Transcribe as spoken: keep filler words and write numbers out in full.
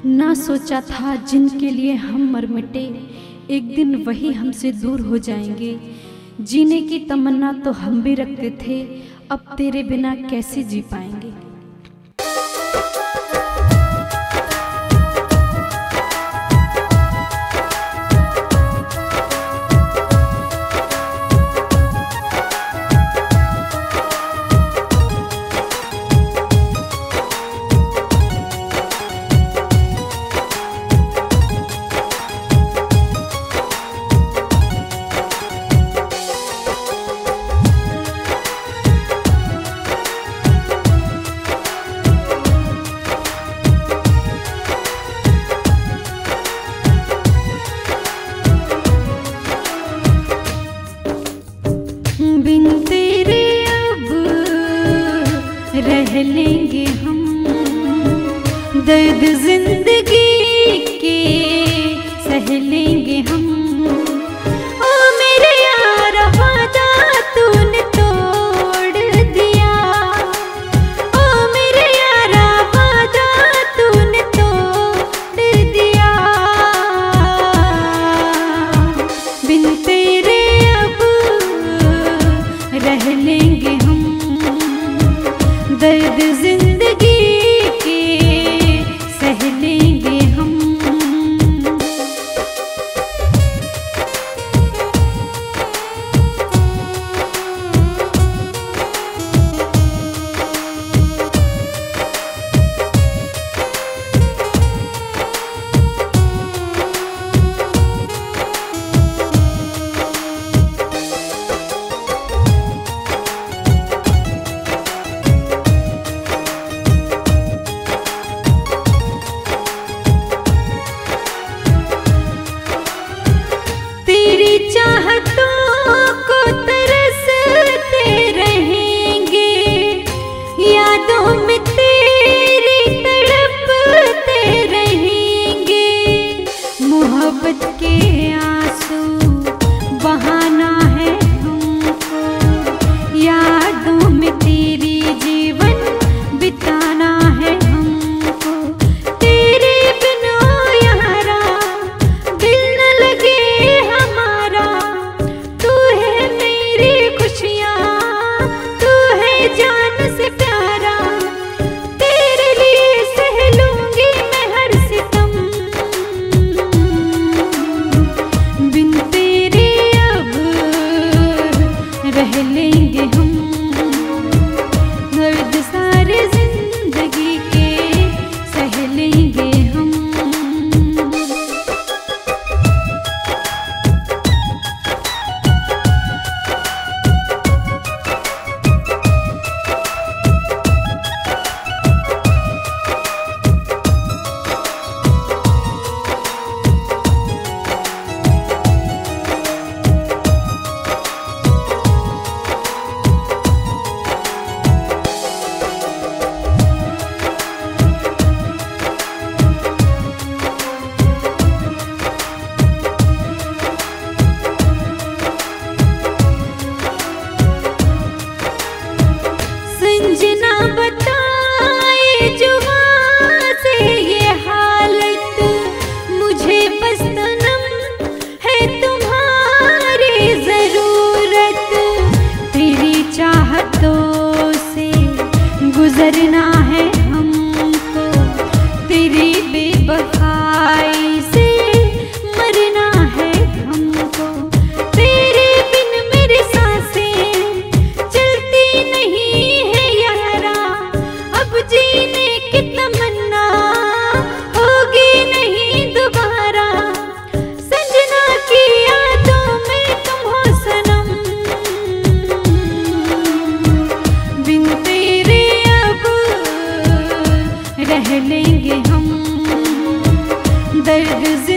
ना सोचा था जिनके लिए हम मर मिटे, एक दिन वही हमसे दूर हो जाएंगे। जीने की तमन्ना तो हम भी रखते थे, अब तेरे बिना कैसे जी पाएंगे। बिन तेरे अब रह लेंगे हम, दर्द जिंदगी के सह लेंगे हम। ओ मेरे यार वादा तूने तोड़ दिया, ओ मेरे यार वादा तूने तोड़ दिया। बिन तेरे अब रह लेंगे हम, दर्द जिंदगी के सह लेंगे हम। तेरी चाहतों को तरसते रहेंगे, यादों में तेरी तड़पते रहेंगे। मोहब्बत के आंसू बहाना है हमको, यादों में तेरी जीवन बिताना है हमको। तेरे बिना यारा दिल न लगे, जान से प्यारा तेरे लिए सह लूंगी मैं हर सितम। बिन तेरे अब रह लेंगे हम, दर्द सारे जिंदगी के सह लेंगे हम। संजना बताए जुबां से ये हालत, मुझे बस सनम है तुम्हारी जरूरत। तेरी चाहतों से गुजरना है हमको, तेरी बेवफाई से मरना है हमको। तेरे बिन मेरी सांसें चलती नहीं है यारा, अब जीने की तमन्ना होगी नहीं दोबारा। संजना की यादों में तुम हो सनम, बिन तेरे अब रह लेंगे हम, दर्द